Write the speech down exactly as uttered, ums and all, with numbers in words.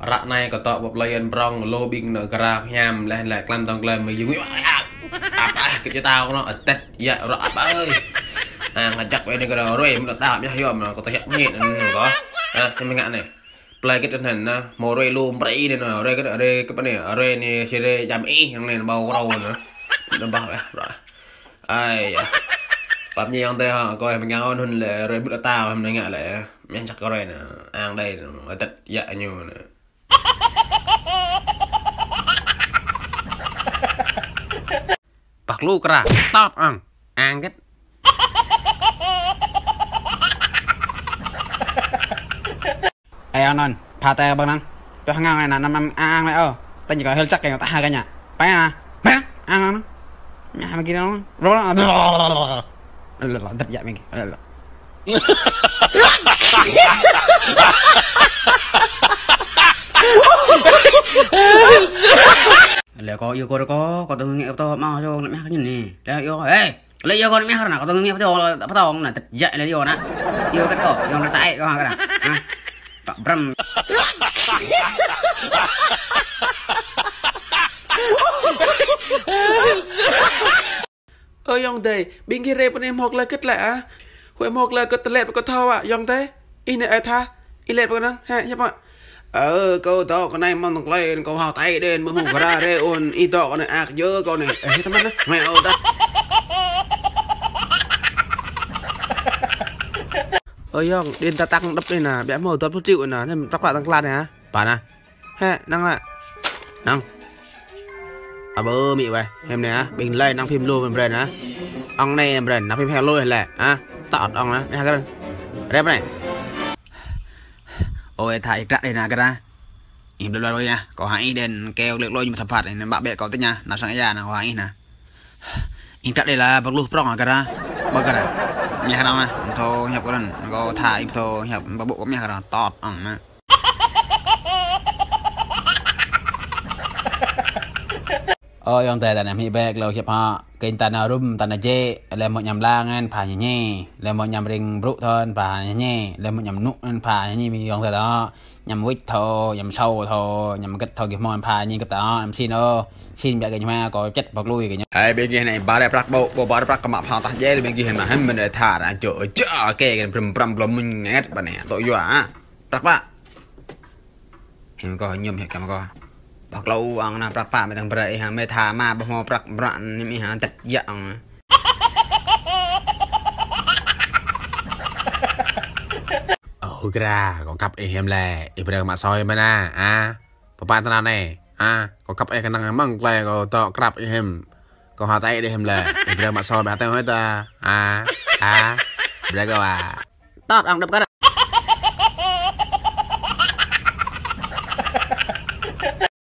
rạ này có tọa một lời brong lô binh nợ gara nham lên lại clam tông lên mày dùng à à cái cho tao nó ở tết dạ rõ ơi à ngặt chắc vậy này cái đầu rồi mình tao nhá hiểu mà có thể nhẹ có à nhưng mình ngạn này play cái tinh thần mồ rồi luôn bậy đây nào đây cái ở đây cái bên này ở đây này xe đây giảm ý thằng này bao râu nữa nó bao rồi ai bắp nhiều ông tê họ coi mình ngáo hơn là rồi bữa tao em nói ngại lại men chắc có rồi nè ăn đây ở tết dạ nhiều nè bạc lu kra top ăn ăn cái ai ăn ăn pha tè bưng ăn cho hàng ngang này là năm năm ăn này ơ ta chỉ có hơi chắc cái ta hai cái nhà phải à phải ăn ăn nhà mà kia nó rồi nó thật dạ mình là có yêu cô có có từng nghe to mau cho mẹ cái nhìn nè đây yêu ê lấy yêu con mẹ nào có từng nghe to bắt đầu là thật dạy là yêu nè yêu cái cổ yêu nó tại có hàng cái nào bầm ơi yong thế bên kia rep bên học là kết lẽ hồi học là kết lẽ có thao à yong thế in này tha in lẽ có năng ha nhá bạn ờ câu to con này mong lên câu hào tay đến mới mùng ra đây ôn y to con này ác dơ con này ấy thằng nó mẹ ơi ta ơi yong điên ta tăng đắp đây nè bé màu tốt chịu nè nên tóc lại tăng lan này hả bạn à ha năng ạ năng à bơ mị vậy em này á bình lên năng phim luôn bên á ông này em năng phim heo luôn là à tọt ông á hai cái rep này ôi thầy đặt đây nè cái ra im được rồi nha có hãy đến kêu lượt lôi như thập phạt này bạn bè có tên nha nào sang nhà nào hãy nè im đặt đây là bậc lục prong cái ra bậc cái này nhà nào nè thôi nhập cái lần có thải thôi nhập bộ của nhà nào tọt ông nè ôi ông tè tại làm hi bẹc lâu chụp họ kinh tàn ở rum tàn ở chê làm một nhầm la ngan phà nhẹ nhẹ làm một nhầm ring brụ thôi phà nhẹ nhẹ làm một nhầm nụ phà nhẹ nhẹ mi ông tè đó nhầm quýt thôi nhầm sâu thôi nhầm kết thôi kịp mòn phà như cái đó làm xin ơ xin bẹc cái nhà có chất bọc lui cái nhá ai bên kia này ba đẹp rắc bộ bộ ba đẹp rắc cầm mập họ ta dễ bên kia mà hem mình để thả ra chỗ chợ kê cái prum prum prum mình nghe bạn này tội dọa rắc ba em coi nhầm hết cả mà coi bạc lâu ăn na bạc paไม่ต้องเปรย์ฮะไม่ทามาบ่ฮอปรักบรันนี่มีหาตัดยะโอ้กระก็กับไอ้เฮมแหละไอ้เปรย์มาซอยมานะอ่ะป้าป้าตาเนี่ยอ่ะก็กับไอ้กันนังมั่งแกลก็ต่อกลับไอ้เฮมก็หาไตไอ้เฮมแหละไอ้เปรย์มาซอยมาแต่ให้ตาอ่ะอ่ะเปรย์ก็ว่า tọt ông đập cái